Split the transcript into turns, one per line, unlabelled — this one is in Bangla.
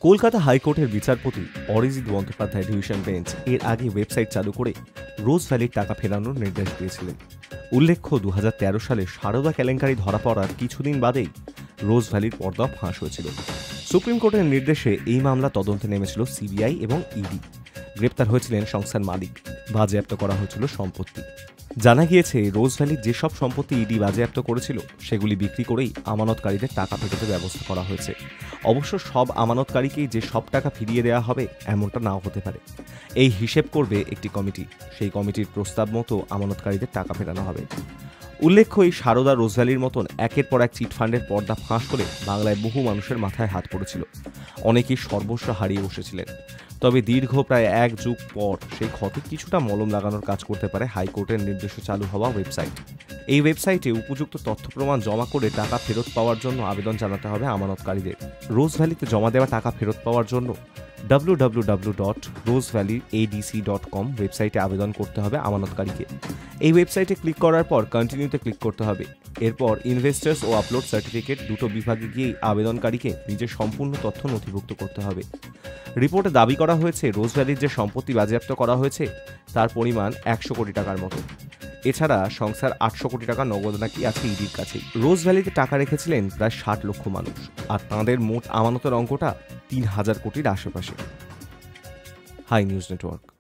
কলকাতা হাইকোর্টের বিচারপতি অরিজিৎ বন্দ্যোপাধ্যায় ডিভিশন বেঞ্চ এর আগে ওয়েবসাইট চালু করে রোজ ভ্যালির টাকা ফেরানোর নির্দেশ দিয়েছিলেন। উল্লেখ্য 2013 সালে সারদা কেলেঙ্কারি ধরা পড়ার কিছুদিন বাদেই রোজ ভ্যালির পর্দা ফাঁস হয়েছিল। সুপ্রিম কোর্টের নির্দেশে এই মামলা তদন্তে নেমেছিল সিবিআই এবং ইডি। গ্রেপ্তার হয়েছিলেন সংস্থার মালিক, বাজেয়াপ্ত করা হয়েছিল সম্পত্তি। জানা গিয়েছে রোজ ভ্যালির যেসব সম্পত্তি ইডি বাজেয়াপ্ত করেছিল সেগুলি বিক্রি করেই আমানতকারীদের টাকা ফেরতের ব্যবস্থা করা হয়েছে। অবশ্য সব আমানতকারীকেই যে সব টাকা ফিরিয়ে দেওয়া হবে এমনটা নাও হতে পারে। এই হিসেব করবে একটি কমিটি, সেই কমিটির প্রস্তাব মতো আমানতকারীদের টাকা ফেরানো হবে। উল্লেখ্য, এই সারদা রোজ ভ্যালির মতন একের পর এক চিটফান্ডের পর্দা ফাঁস করে বাংলায় বহু মানুষের মাথায় হাত পড়েছিল। অনেকেই সর্বস্ব হারিয়ে বসেছিলেন। তবে দীর্ঘ প্রায় এক যুগ পর সেই ক্ষতে কিছুটা মলম লাগানোর কাজ করতে পারে হাইকোর্টের নির্দেশে চালু হওয়া ওয়েবসাইট। এই ওয়েবসাইটে উপযুক্ত তথ্য প্রমাণ জমা করে টাকা ফেরত পাওয়ার জন্য আবেদন জানাতে হবে আমানতকারীদের। রোজ ভ্যালিতে জমা দেওয়া টাকা ফেরত পাওয়ার জন্য www.rosevallyadc.com ওয়েবসাইটে আবেদন করতে হবে আমানতকারীকে। এই ওয়েবসাইটে ক্লিক করার পর কন্টিনিউতে ক্লিক করতে হবে। এরপর ইনভেস্টার্স ও আপলোড সার্টিফিকেট দুটো বিভাগে গিয়ে আবেদনকারীকে নিজের সম্পূর্ণ তথ্য নথিভুক্ত করতে হবে। রিপোর্টে দাবি করা হয়েছে রোজ ভ্যালির যে সম্পত্তি বাজেয়াপ্ত করা হয়েছে তার পরিমাণ 100 কোটি টাকার মতো। এছাড়া সংস্থার 800 কোটি টাকা নগদ নাকি আছে ইডির কাছেই। রোজ ভ্যালিতে টাকা রেখেছিলেন প্রায় 60 লক্ষ মানুষ, আর তাঁদের মোট আমানতের অঙ্কটা 3000 কোটির আশেপাশে। High News network.